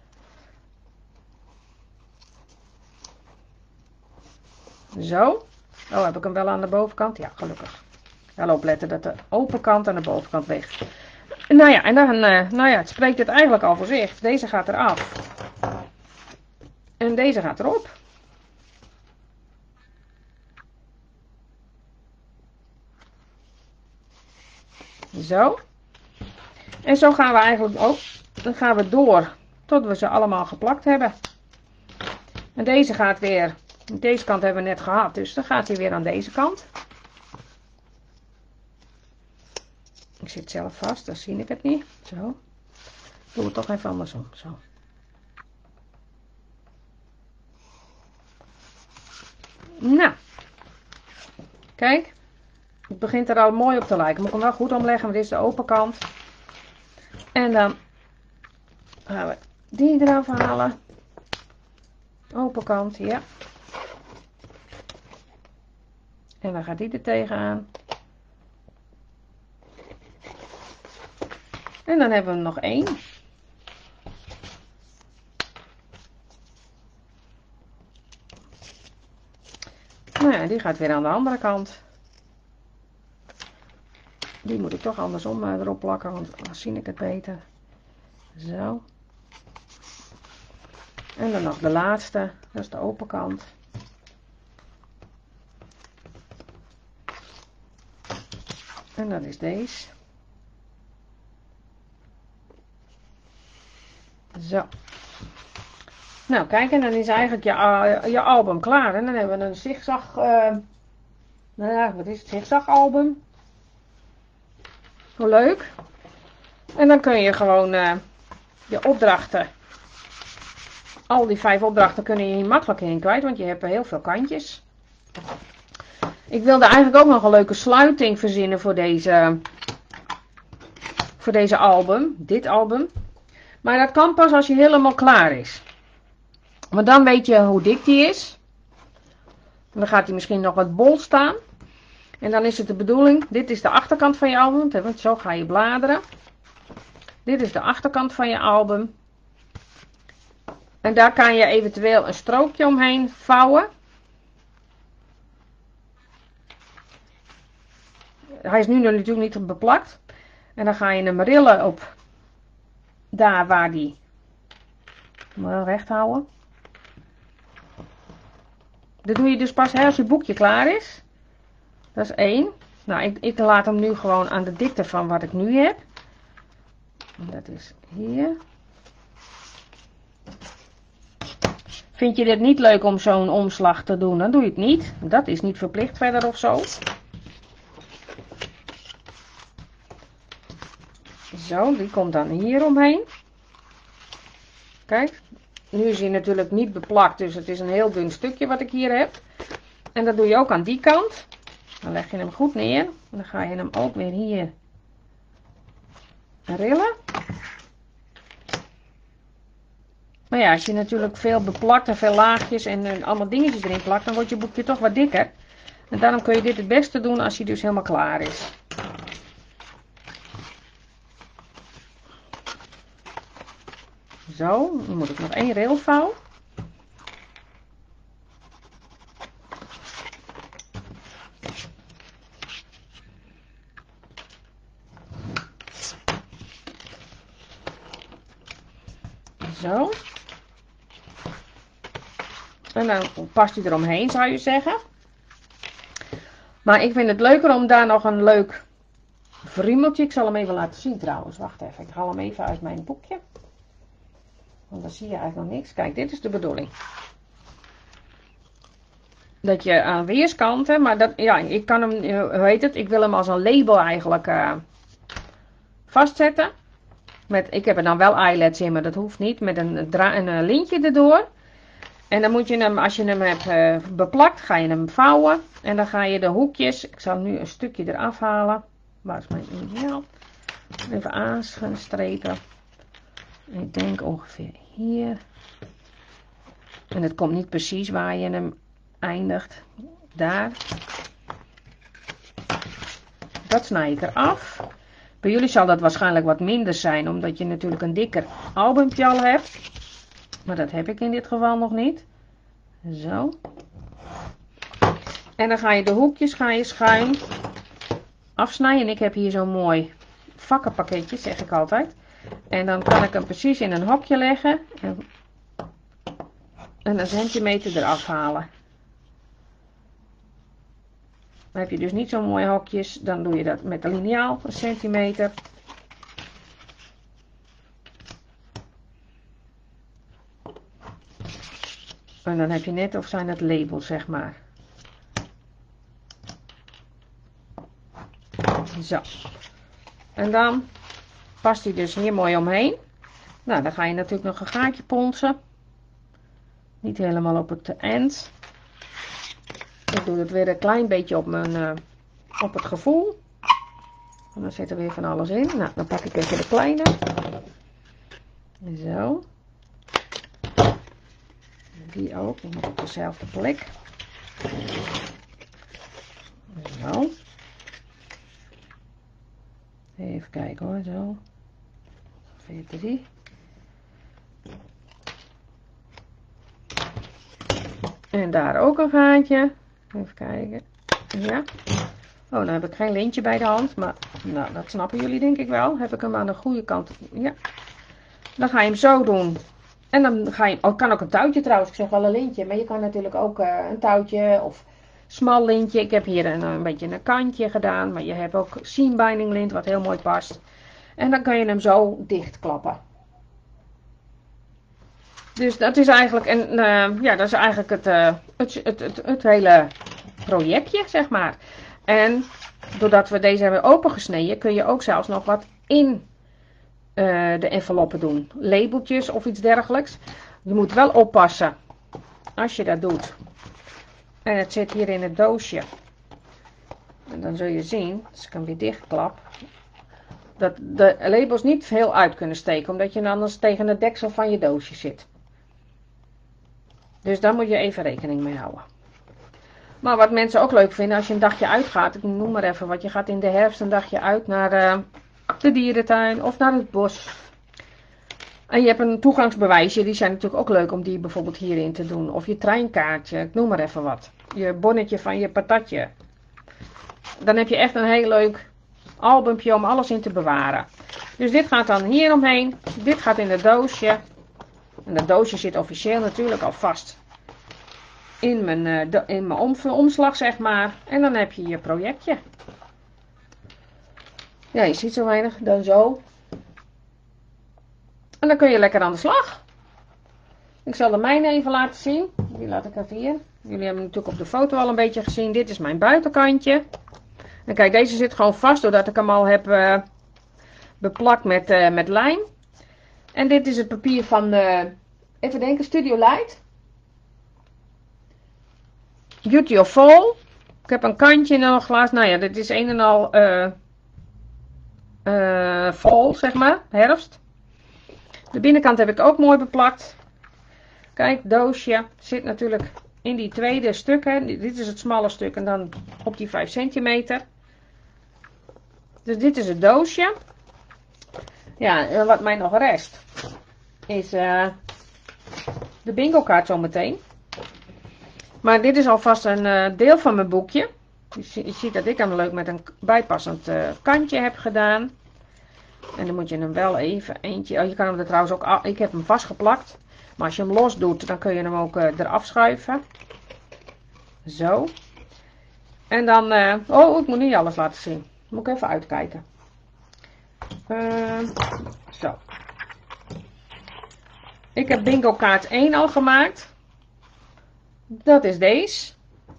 Zo. Oh, heb ik hem wel aan de bovenkant? Ja, gelukkig. Wel opletten dat de open kant aan de bovenkant weg. Nou ja, en dan, uh, nou ja, het spreekt het eigenlijk al voor zich. Deze gaat eraf. En deze gaat erop. Zo. En zo gaan we eigenlijk ook, dan gaan we door tot we ze allemaal geplakt hebben. En deze gaat weer, deze kant hebben we net gehad, dus dan gaat hij weer aan deze kant. Ik zit zelf vast, dan zie ik het niet. Zo. Doe het toch even andersom. Zo. Nou. Kijk. Het begint er al mooi op te lijken. Moet ik hem wel goed omleggen, want dit is de open kant. En dan gaan we die eraf halen. Open kant, ja. En dan gaat die er tegenaan. En dan hebben we nog één. Nou ja, die gaat weer aan de andere kant. Die moet ik toch andersom erop plakken, want dan zie ik het beter. Zo. En dan nog de laatste, dat is de open kant. En dat is deze. Zo. Nou, kijk, en dan is eigenlijk je, uh, je album klaar. En dan hebben we een zigzag, uh, nou ja, wat is het, zigzag album. Hoe leuk. En dan kun je gewoon uh, je opdrachten, al die vijf opdrachten kun je hier makkelijk in kwijt, want je hebt er heel veel kantjes. Ik wilde eigenlijk ook nog een leuke sluiting verzinnen voor deze, voor deze album, dit album. Maar dat kan pas als je helemaal klaar is. Want dan weet je hoe dik die is. En dan gaat hij misschien nog wat bol staan. En dan is het de bedoeling, dit is de achterkant van je album, want zo ga je bladeren. Dit is de achterkant van je album. En daar kan je eventueel een strookje omheen vouwen. Hij is nu natuurlijk niet beplakt. En dan ga je hem rillen op daar waar die, moet je recht houden. Dat doe je dus pas hè, als je boekje klaar is. Dat is één. Nou, ik, ik laat hem nu gewoon aan de dikte van wat ik nu heb. En dat is hier. Vind je dit niet leuk om zo'n omslag te doen, dan doe je het niet. Dat is niet verplicht verder of zo. Zo, die komt dan hier omheen. Kijk, nu is hij natuurlijk niet beplakt, dus het is een heel dun stukje wat ik hier heb. En dat doe je ook aan die kant. Dan leg je hem goed neer. En dan ga je hem ook weer hier rillen. Maar ja, als je natuurlijk veel beplakt en veel laagjes en, en allemaal dingetjes erin plakt, dan wordt je boekje toch wat dikker. En daarom kun je dit het beste doen als hij dus helemaal klaar is. Zo, dan moet ik nog één rail vouwen. Zo. En dan past hij eromheen, zou je zeggen. Maar ik vind het leuker om daar nog een leuk vriemeltje. Ik zal hem even laten zien trouwens. Wacht even, ik haal hem even uit mijn boekje. Want dan zie je eigenlijk nog niks. Kijk, dit is de bedoeling. Dat je aan weerskanten, maar dat, ja, ik kan hem, hoe heet het, ik wil hem als een label eigenlijk uh, vastzetten. Met, ik heb er dan wel eyelets in, maar dat hoeft niet. Met een, dra een, een lintje erdoor. En dan moet je hem, als je hem hebt uh, beplakt, ga je hem vouwen. En dan ga je de hoekjes, ik zal nu een stukje eraf halen. Waar is mijn ideaal? Even aanstrepen. Ik denk ongeveer hier. En het komt niet precies waar je hem eindigt. Daar. Dat snij ik eraf. Bij jullie zal dat waarschijnlijk wat minder zijn, omdat je natuurlijk een dikker albumpje al hebt. Maar dat heb ik in dit geval nog niet. Zo. En dan ga je de hoekjes ga je schuin afsnijden. En ik heb hier zo'n mooi vakkenpakketje, zeg ik altijd. En dan kan ik hem precies in een hokje leggen. En, en een centimeter eraf halen. Dan heb je dus niet zo'n mooie hokjes. Dan doe je dat met de liniaal, een centimeter. En dan heb je net, of zijn het labels, zeg maar. Zo. En dan past hij dus hier mooi omheen. Nou, dan ga je natuurlijk nog een gaatje ponsen. Niet helemaal op het eind. Ik doe het weer een klein beetje op, mijn, uh, op het gevoel. En dan zit er weer van alles in. Nou, dan pak ik even de kleine. Zo. Die ook, die moet op dezelfde plek. Zo. Even kijken hoor, zo. Ongeveer drie. En daar ook een gaatje. Even kijken. Ja. Oh, dan heb ik geen lintje bij de hand. Maar nou, dat snappen jullie denk ik wel. Heb ik hem aan de goede kant. Ja. Dan ga je hem zo doen. En dan ga je, oh, kan ook een touwtje trouwens, ik zeg wel een lintje, maar je kan natuurlijk ook uh, een touwtje of smal lintje. Ik heb hier een, een beetje een kantje gedaan, maar je hebt ook seambinding lint wat heel mooi past. En dan kan je hem zo dichtklappen. Dus dat is eigenlijk, en, uh, ja, dat is eigenlijk het, uh, het, het, het, het hele projectje, zeg maar. En doordat we deze hebben opengesneden, kun je ook zelfs nog wat in uh, de enveloppen doen. Labeltjes of iets dergelijks. Je moet wel oppassen als je dat doet. En het zit hier in het doosje. En dan zul je zien, als ik hem weer dichtklap, dat de labels niet veel uit kunnen steken. Omdat je anders tegen het deksel van je doosje zit. Dus daar moet je even rekening mee houden. Maar wat mensen ook leuk vinden als je een dagje uitgaat. Ik noem maar even wat. Je gaat in de herfst een dagje uit naar uh, de dierentuin of naar het bos. En je hebt een toegangsbewijsje. Die zijn natuurlijk ook leuk om die bijvoorbeeld hierin te doen. Of je treinkaartje. Ik noem maar even wat. Je bonnetje van je patatje. Dan heb je echt een heel leuk albumpje om alles in te bewaren. Dus dit gaat dan hier omheen. Dit gaat in het doosje. En dat doosje zit officieel natuurlijk al vast in mijn, uh, de, in mijn om, omslag, zeg maar. En dan heb je je projectje. Ja, je ziet zo weinig. Dan zo. En dan kun je lekker aan de slag. Ik zal de mijne even laten zien. Die laat ik even hier. Jullie hebben natuurlijk op de foto al een beetje gezien. Dit is mijn buitenkantje. En kijk, deze zit gewoon vast doordat ik hem al heb uh, beplakt met, uh, met lijm. En dit is het papier van, uh, even denken, Studio Light. Beauty of Fall. Ik heb een kantje en een glas. Nou ja, dit is een en al uh, uh, fall, zeg maar, herfst. De binnenkant heb ik ook mooi beplakt. Kijk, doosje zit natuurlijk in die tweede stukken. Dit is het smalle stuk en dan op die vijf centimeter. Dus dit is het doosje. Ja, en wat mij nog rest is uh, de bingo kaart zometeen. Maar dit is alvast een uh, deel van mijn boekje. Je, je ziet dat ik hem leuk met een bijpassend uh, kantje heb gedaan. En dan moet je hem wel even eentje... Oh, je kan hem er trouwens ook... Ik heb hem vastgeplakt. Maar als je hem los doet, dan kun je hem ook uh, eraf schuiven. Zo. En dan... Uh, oh, ik moet niet alles laten zien. Moet ik even uitkijken. Uh, zo. Ik heb bingo kaart één al gemaakt. Dat is deze.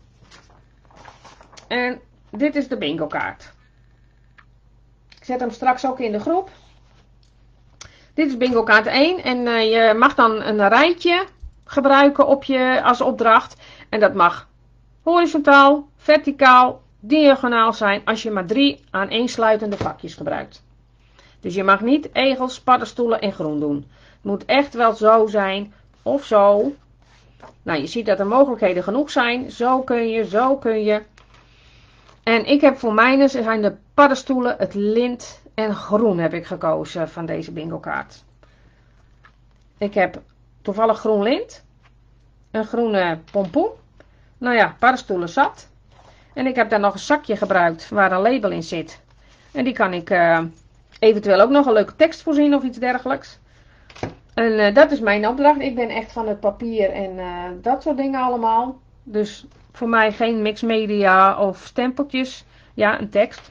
En dit is de bingo kaart. Ik zet hem straks ook in de groep. Dit is bingo kaart één. En uh, je mag dan een rijtje gebruiken op je, als opdracht. En dat mag horizontaal, verticaal, diagonaal zijn als je maar drie aaneensluitende vakjes gebruikt. Dus je mag niet egels, paddenstoelen en groen doen. Het moet echt wel zo zijn of zo. Nou, je ziet dat er mogelijkheden genoeg zijn. Zo kun je, zo kun je. En ik heb voor mijne zijn de paddenstoelen, het lint en groen heb ik gekozen van deze bingo kaart. Ik heb toevallig groen lint. Een groene pompoen. Nou ja, paddenstoelen zat. En ik heb daar nog een zakje gebruikt waar een label in zit. En die kan ik uh, eventueel ook nog een leuke tekst voorzien of iets dergelijks. En uh, dat is mijn opdracht. Ik ben echt van het papier en uh, dat soort dingen allemaal. Dus voor mij geen mixed media of stempeltjes. Ja, een tekst.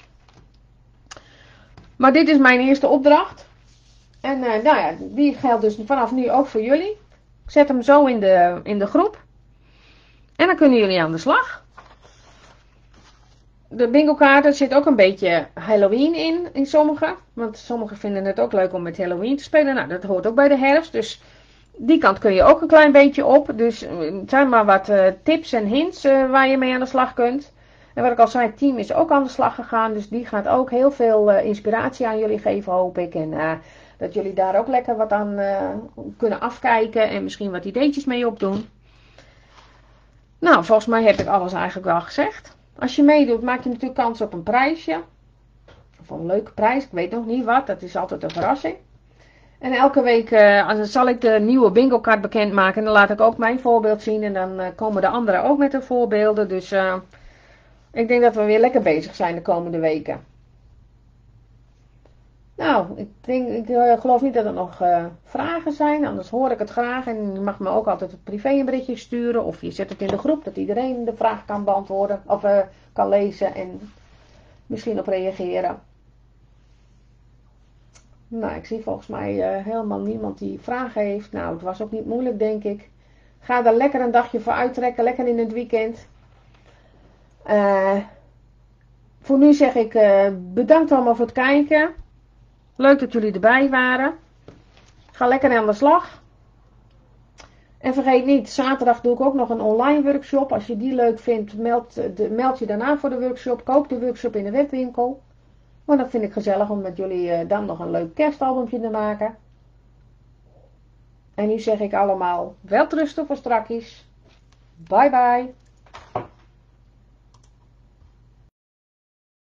Maar dit is mijn eerste opdracht. En uh, nou ja, die geldt dus vanaf nu ook voor jullie. Ik zet hem zo in de, in de groep. En dan kunnen jullie aan de slag. De bingo kaarten zit ook een beetje Halloween in, in sommige. Want sommigen vinden het ook leuk om met Halloween te spelen. Nou, dat hoort ook bij de herfst. Dus die kant kun je ook een klein beetje op. Dus het zijn maar wat uh, tips en hints uh, waar je mee aan de slag kunt. En wat ik al zei, het team is ook aan de slag gegaan. Dus die gaat ook heel veel uh, inspiratie aan jullie geven, hoop ik. En uh, dat jullie daar ook lekker wat aan uh, kunnen afkijken. En misschien wat ideetjes mee opdoen. Nou, volgens mij heb ik alles eigenlijk wel gezegd. Als je meedoet, maak je natuurlijk kans op een prijsje. Of een leuke prijs, ik weet nog niet wat. Dat is altijd een verrassing. En elke week uh, zal ik de nieuwe bingo kaart bekendmaken. En dan laat ik ook mijn voorbeeld zien. En dan uh, komen de anderen ook met hun voorbeelden. Dus uh, ik denk dat we weer lekker bezig zijn de komende weken. Nou, ik, denk, ik uh, geloof niet dat er nog uh, vragen zijn. Anders hoor ik het graag. En je mag me ook altijd het privé een berichtje sturen. Of je zet het in de groep dat iedereen de vraag kan beantwoorden. Of uh, kan lezen en misschien op reageren. Nou, ik zie volgens mij uh, helemaal niemand die vragen heeft. Nou, het was ook niet moeilijk, denk ik. Ga er lekker een dagje voor uittrekken, lekker in het weekend. Uh, voor nu zeg ik uh, bedankt allemaal voor het kijken. Leuk dat jullie erbij waren. Ga lekker aan de slag. En vergeet niet, zaterdag doe ik ook nog een online workshop. Als je die leuk vindt, meld, de, meld je daarna voor de workshop. Koop de workshop in de webwinkel. Maar dat vind ik gezellig om met jullie uh, dan nog een leuk kerstalbumpje te maken. En nu zeg ik allemaal welterusten voor strakjes. Bye bye.